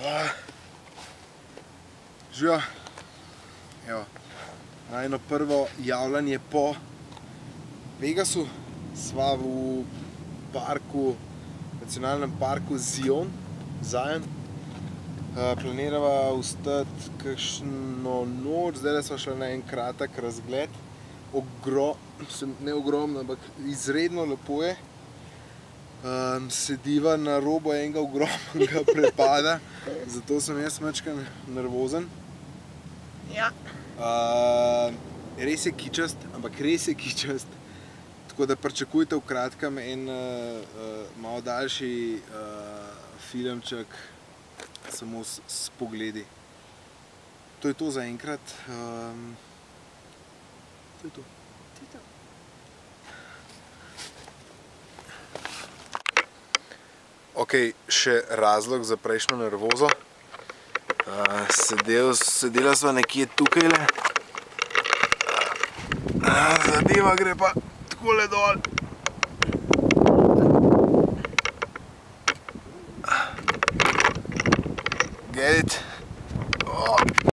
Živijo. Evo, najno prvo javljanje po Vegasu. Sva v parku, nacionalnem parku Zion. Planirava ostati kakšno noč, zdaj sva šla na en kratek razgled. Ne ogromno, ampak izredno lepo je. Sediva na robu enega ogromnega prepada, zato sem jaz majčkeno nervozen. Ja. Res je kičast, ampak res je kičast. Tako da pričakujte v kratkem en malo daljši filmček, samo s pogledi. To je to za enkrat. To je to. Ok, še razlog za prejšnjo nervozo. Sedela sva nekje tukajle. Zadeva gre pa takole dol. Get it?